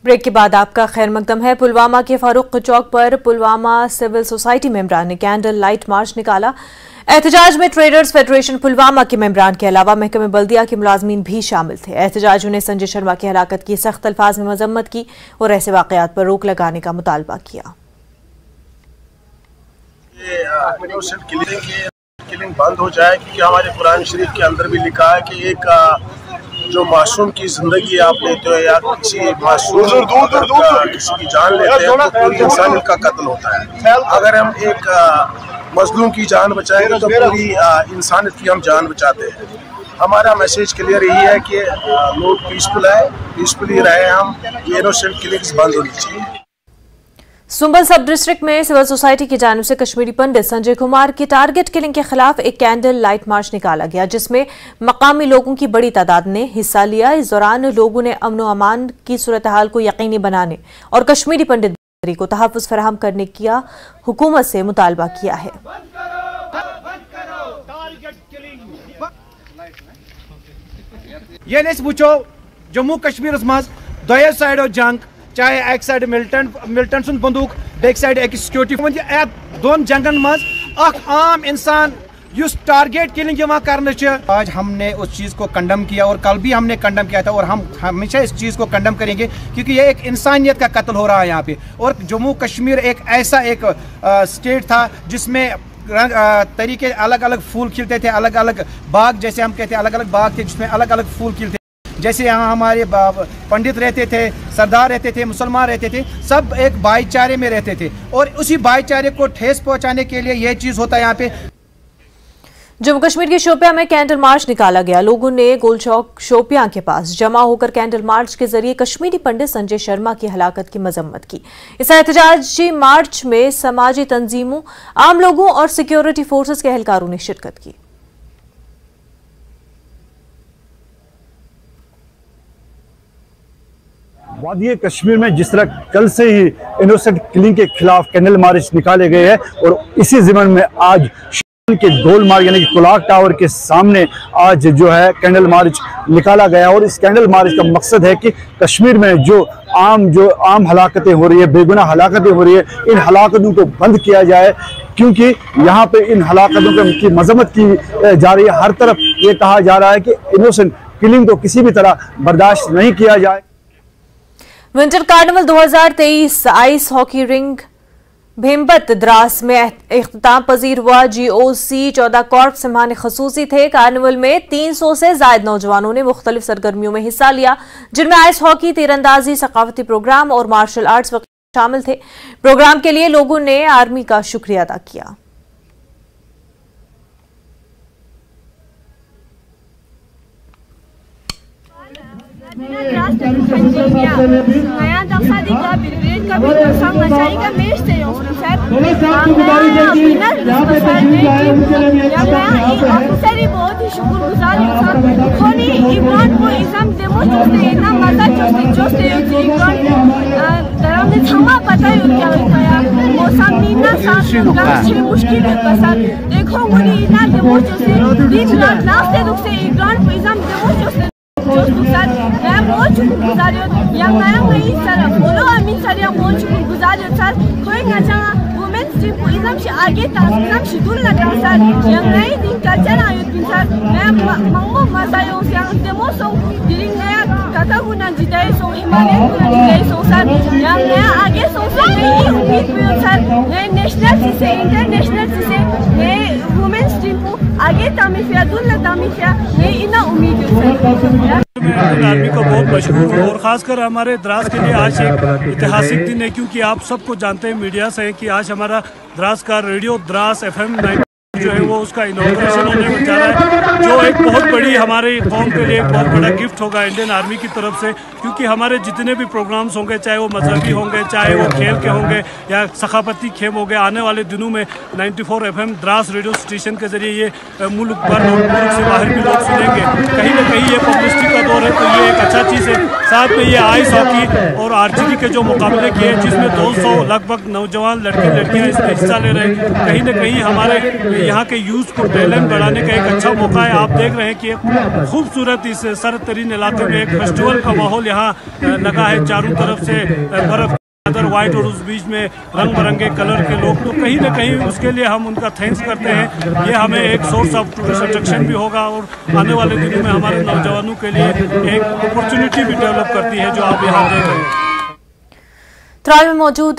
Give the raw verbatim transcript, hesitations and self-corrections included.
Break के बाद आपका खैर मकदम है। पुलवामा के फारूक चौक पर पुलवामा सिविल सोसाइटी मेंबरान ने कैंडल लाइट मार्च निकाला। एहतजाज में ट्रेडर्स फेडरेशन पुलवामा के मेंबरान के अलावा महकमे बल्दिया के मुलाजमीन भी शामिल थे। एहतजाजियों ने संजय शर्मा की हलाकत की सख्त अल्फाज में मजम्मत की और ऐसे वाकयात पर रोक लगाने का मुतालबा किया। किलिंग बंद हो जाए, क्योंकि हमारे कुरान शरीफ के अंदर भी लिखा है कि एक जो मासूम की जिंदगी आप लेते हो या किसी मासूम किसी की जान लेते हैं तो पूरी इंसानियत का कत्ल होता है। अगर हम एक मजलूम की जान बचाएंगे तो पूरी इंसानियत की हम जान बचाते हैं। हमारा मैसेज क्लियर यही है कि लोग पीसफुल है, पीसफुली रहे हम, ये इनोसेंट किलिंग्स बंद होनी चाहिए। सुंबल सब डिस्ट्रिक्ट में सिविल सोसाइटी की जानिब से कश्मीरी पंडित संजय कुमार की टारगेट किलिंग के खिलाफ एक कैंडल लाइट मार्च निकाला गया, जिसमें मकामी लोगों की बड़ी तादाद ने हिस्सा लिया। इस दौरान लोगों ने अमन व अमान की सूरत हाल को यकीनी बनाने और कश्मीरी पंडित को तहफ़्फ़ुज़ फराहम करने का हुकूमत से मुतालबा किया है। जम्मू कश्मीर दोयो साइडो जंग, चाहे एक साइड मिलिटेंट मिलिटेंट सुन बंदूक, बेक साइड एक सिक्योरिटी दोन जंगन मज अख आम इंसान युस टारगेट किलिंग करने। आज हमने उस चीज़ को कंडम किया और कल भी हमने कंडम किया था और हम हमेशा इस चीज़ को कंडम करेंगे, क्योंकि ये एक इंसानियत का कत्ल हो रहा है यहाँ पे। और जम्मू कश्मीर एक ऐसा एक आ, स्टेट था जिसमें रंग आ, तरीके अलग अलग फूल खिलते थे, अलग अलग बाग जैसे हम कहते हैं, अलग अलग बाग थे जिसमें अलग अलग फूल खिलते। जैसे यहाँ हमारे पंडित रहते थे, सरदार रहते थे, मुसलमान रहते थे, सब एक भाईचारे में रहते थे और उसी भाईचारे को ठेस पहुँचाने के लिए यह चीज़ होता है यहाँ पे। जम्मू कश्मीर के शोपियां में कैंडल मार्च निकाला गया। लोगों ने गोल चौक शोपियां के पास जमा होकर कैंडल मार्च के जरिए कश्मीरी पंडित संजय शर्मा की हलाकत की मजम्मत की। इस एहतजाजी मार्च में समाजी तंजीमों, आम लोगों और सिक्योरिटी फोर्सेस के एहलकारों ने शिरकत की। वादी कश्मीर में जिस तरह कल से ही इनोसेंट किलिंग के खिलाफ कैंडल मार्च निकाले गए हैं और इसी ज़िमन में आज के गोल मार्ग यानी कि क्लॉक टावर के सामने आज जो है कैंडल मार्च निकाला गया। और इस कैंडल मार्च का मकसद है कि कश्मीर में जो आम जो आम हलाकतें हो रही है, बेगुनाह हलाकतें हो रही है, इन हलाकतों को बंद किया जाए, क्योंकि यहाँ पे इन हलाकतों की मजम्मत की जा रही है। हर तरफ ये कहा जा रहा है कि इनोसेंट किलिंग को किसी भी तरह बर्दाश्त नहीं किया जाए। विंटर कार्निवल दो हज़ार तेईस ice hockey ring Bhimbat Dras में इख्तिताम पजीर हुआ। जीओसी चौदह कॉर्प सिम्हान खसूसी थे। कार्निवल में तीन सौ से ज्यादा नौजवानों ने मुख्तलिफ सरगर्मियों में हिस्सा लिया, जिनमें आइस हॉकी, तीरंदाजी, सकाफती प्रोग्राम और मार्शल आर्ट्स शामिल थे। प्रोग्राम के लिए लोगों ने आर्मी का शुक्रिया अदा किया। नया दफा दिखा ब्रिगेड का भी संग चाहिए मेज से सर ऑफिसर ही बहुत ही शुक्रगुजार हूँ। खोनी इमरान को एग्जाम देमो चोस्ते इतना मजा चोस्ते चोस्ते इमरान दराम ने थमा पता है क्या होता है मौसम नीना साथ में मुश्किल है पसंद देखो मुनी इतना देमो चोस्ते दिन रात नाश्ते दुख से इमरान को एग्जाम देमो चोस्ते सर मैं बहुत शुक्रगुजार हूँ। या मैं नहीं सर बोलो अमीन सर या बहुत शुक्रगुजार हूँ सर। कोई ना चाहा वुमेन्स टीम को इधम से आगे तक इधम शेड्यूल लगा सर। या नई दिन का चला आयुध सर मैं मंगो मजा हूँ या डेमो सो डिरिंग नया कथा गुना जिताई सो हिमालय गुना जिताई सो सर। या नया आगे सो से यही उम्मीद हुई सर। नए नेशनल से इंटरनेशनल से नए वुमेन्स टीम को आगे तामीफिया दुल्ला तामीफिया नई इना उम्मीद है सर। आर्मी को बहुत मशहूर हूँ और ख़ासकर हमारे द्रास के लिए आज एक ऐतिहासिक दिन है, क्योंकि आप सबको जानते हैं मीडिया से कि आज हमारा द्रास का रेडियो द्रास एफ एम जो है वो उसका इनॉग्रेशन होने जा रहा है, जो एक बहुत बड़ी हमारे कौम के लिए एक बहुत बड़ा गिफ्ट होगा इंडियन आर्मी की तरफ से। क्योंकि हमारे जितने भी प्रोग्राम्स होंगे, चाहे वो मजहबी होंगे, चाहे वो खेल के होंगे या सकाफती खेम हो गए, आने वाले दिनों में ninety four F M Dras radio station के जरिए ये मुल्क भर और मुल्क से बाहर भी लोग सुनेंगे। कहीं ना कहीं ये पब्लिसिटी का दौर है, तो ये एक अच्छा चीज़ है। साथ में ये आइस हॉकी और आर्चरी के जो मुकाबले किए, जिसमें दो सौ लगभग नौजवान लड़के लड़कियाँ इसमें हिस्सा ले रहे हैं, कहीं ना कहीं हमारे यहाँ के यूथ को टैलेंट बढ़ाने का एक अच्छा मौका है। आप देख रहे हैं कि खूबसूरत इस सरद तरीन इलाके में एक फेस्टिवल का माहौल यहाँ लगा है। चारों तरफ से बर्फ अदर वाइट और उस बीच में रंग बिरंगे कलर के लोग, तो कहीं ना कहीं उसके लिए हम उनका थैंक्स करते हैं। ये हमें एक सोर्स ऑफ टूरिस्ट अट्रैक्शन भी होगा और आने वाले दिनों में हमारे नौजवानों के लिए एक अपॉर्चुनिटी भी डेवलप करती है, जो आप यहाँ देख रहे हैं। त्राल में मौजूद